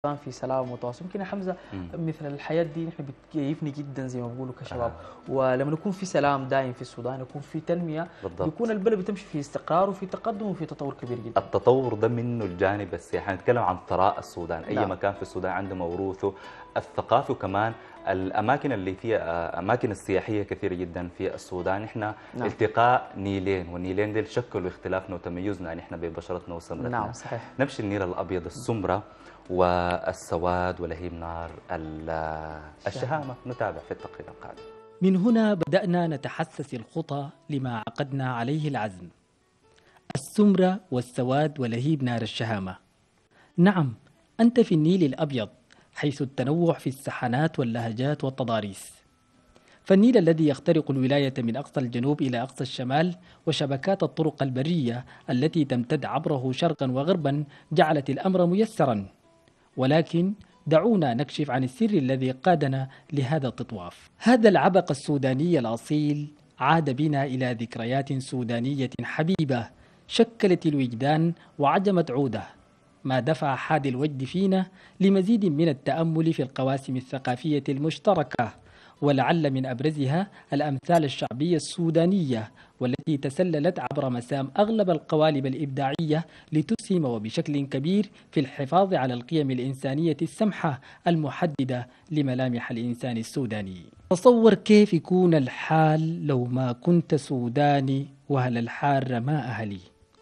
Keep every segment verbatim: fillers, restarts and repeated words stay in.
في سلام وتواصل. يمكن يا حمزه مم. مثل الحياه دي نحن بتكيفني جدا زي ما بقولوا كشباب، آه. ولما يكون في سلام دائم في السودان، يكون في تنميه، بالضبط. بيكون البلد بتمشي في استقرار وفي تقدم وفي تطور كبير جدا. التطور ده منه الجانب السياحي، نتكلم عن ثراء السودان، اي نعم. مكان في السودان عنده موروثه الثقافي، وكمان الاماكن اللي فيها اماكن السياحيه كثيره جدا في السودان. احنا نعم. التقاء نيلين، والنيلين دي شكلوا اختلافنا وتميزنا نحن ببشرتنا وسمرتنا. نعم صحيح. نمشي النيل الابيض السمره والسواد ولهيب نار الشهامه. نتابع في التقرير القادم. من هنا بدأنا نتحسس الخطى لما عقدنا عليه العزم: السمرة والسواد ولهيب نار الشهامة. نعم، أنت في النيل الأبيض، حيث التنوع في السحنات واللهجات والتضاريس. فالنيل الذي يخترق الولاية من أقصى الجنوب إلى أقصى الشمال، وشبكات الطرق البرية التي تمتد عبره شرقا وغربا، جعلت الأمر ميسرا. ولكن دعونا نكشف عن السر الذي قادنا لهذا التطواف. هذا العبق السوداني الأصيل عاد بنا إلى ذكريات سودانية حبيبة شكلت الوجدان وعجمت عوده، ما دفع حاد الوجد فينا لمزيد من التأمل في القواسم الثقافية المشتركة، ولعل من أبرزها الأمثال الشعبية السودانية، والتي تسللت عبر مسام أغلب القوالب الإبداعية لتسهم وبشكل كبير في الحفاظ على القيم الإنسانية السمحة المحددة لملامح الإنسان السوداني. تصور كيف يكون الحال لو ما كنت سوداني وهل الحار ما أهلي.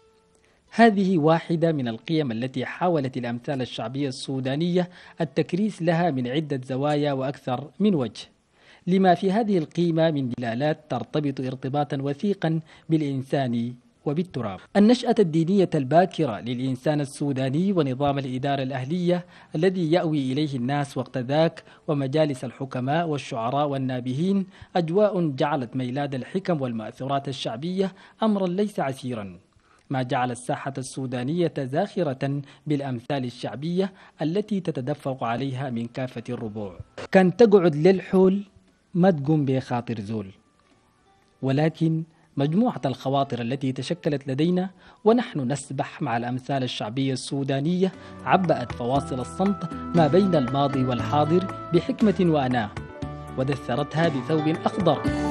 هذه واحدة من القيم التي حاولت الأمثال الشعبية السودانية التكريس لها من عدة زوايا وأكثر من وجه، لما في هذه القيمة من دلالات ترتبط ارتباطا وثيقا بالإنسان وبالتراب. النشأة الدينية الباكرة للإنسان السوداني ونظام الإدارة الأهلية الذي يأوي إليه الناس وقت ذاك، ومجالس الحكماء والشعراء والنابهين، أجواء جعلت ميلاد الحكم والمأثورات الشعبية أمرا ليس عسيرا، ما جعل الساحة السودانية زاخرة بالأمثال الشعبية التي تتدفق عليها من كافة الربوع. كان تقعد للحول ما تقوم بخاطر زول، ولكن مجموعة الخواطر التي تشكلت لدينا ونحن نسبح مع الأمثال الشعبية السودانية عبأت فواصل الصمت ما بين الماضي والحاضر بحكمة وأناة، ودثرتها بثوب أخضر